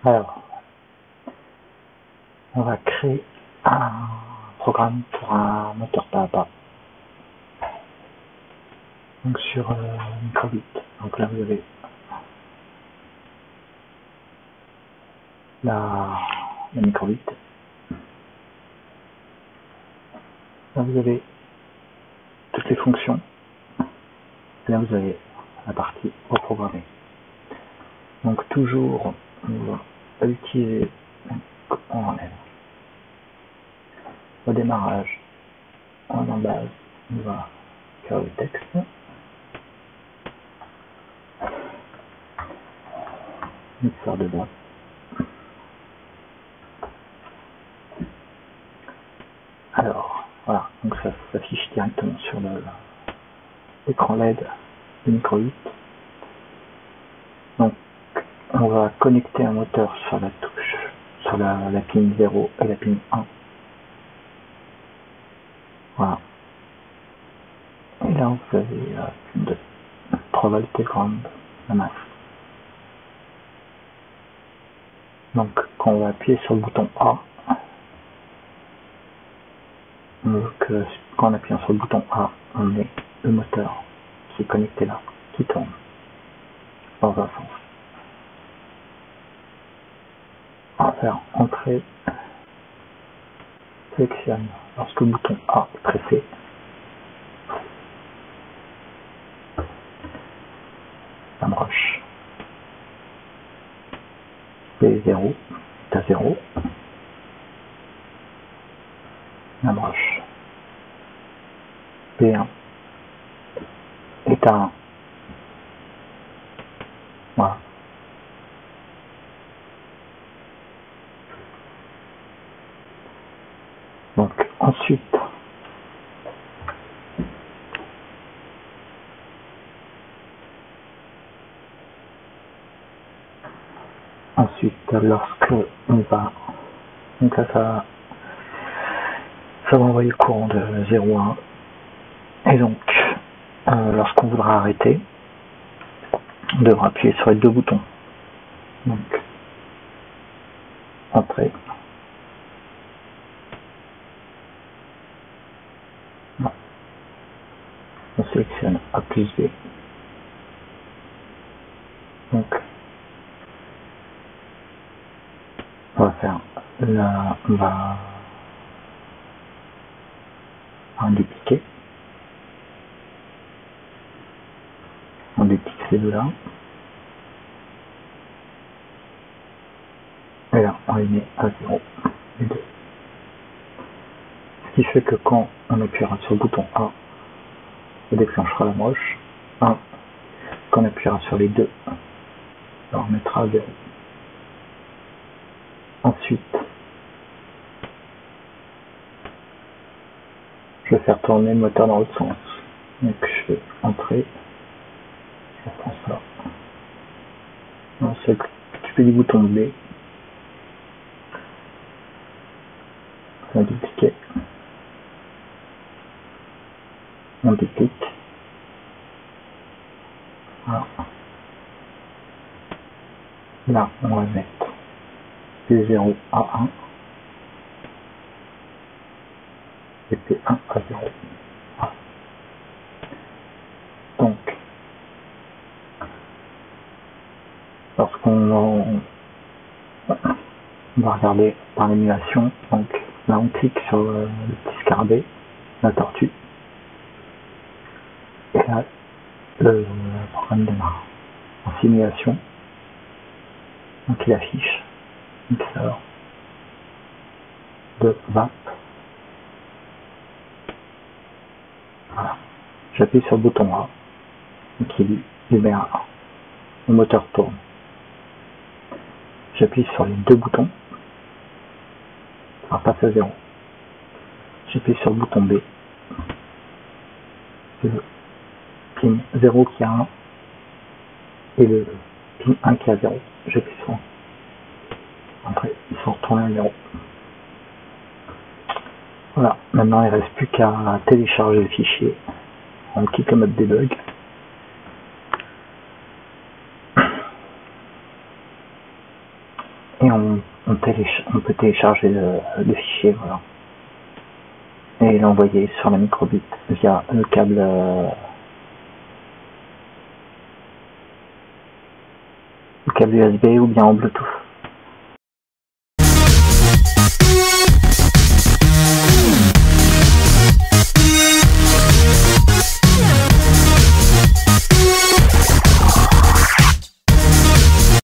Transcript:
Alors, on va créer un programme pour un moteur pas à pas. Donc sur microbit. Donc là vous avez la microbit. Là vous avez toutes les fonctions. Et là vous avez la partie reprogrammer. Donc toujours on va utiliser en au démarrage en base on va faire le texte. Mixeur de boîte. Alors voilà, donc ça s'affiche directement sur l'écran LED du micro 8. Donc on va connecter un moteur sur la touche, sur la pin 0 et la pin 1. Voilà. Et là vous avez 3 volts grande la masse. Donc quand on va appuyer sur le bouton A, on veut que quand on appuie sur le bouton A, on met le moteur qui est connecté là, qui tourne dans un sens. On va faire entrer, sélectionne lorsque le bouton A est pressé. La broche P0 est à 0. La broche P1 est à 1. Voilà. Donc ensuite lorsque on va, donc là ça va envoyer le courant de 0 à 1 et donc lorsqu'on voudra arrêter on devra appuyer sur les deux boutons, donc entrée, non. On sélectionne A plus B, donc on va faire là, on va dupliquer, on duplique ces deux là et là on les met à 0 les deux, ce qui fait que quand on appuiera sur le bouton A on déclenchera la broche 1, quand on appuiera sur les deux on remettra à 0. Ensuite je vais faire tourner le moteur dans l'autre sens, donc je fais entrer, je prends ça, on s'occupe du bouton B, on va dupliquer, on duplique, voilà. Là on va mettre P0 à 1 et P1 à 0. Voilà. Donc lorsqu'on va regarder par l'émulation, donc là on clique sur le petit scarabée, la tortue, et là le programme démarre en simulation, donc il affiche mixeur de VAP. Voilà. J'appuie sur le bouton A, donc il met à 1. Le moteur tourne. J'appuie sur les deux boutons, ça passe à 0. J'appuie sur le bouton B, le pin 0 qui a 1 et le pin 1 qui a 0. J'appuie sur 1. Après, ils sont retournés à 0. Voilà, maintenant il ne reste plus qu'à télécharger le fichier. On quitte le mode debug. Et on peut télécharger le fichier, voilà, et l'envoyer sur la microbit via le câble USB ou bien en Bluetooth.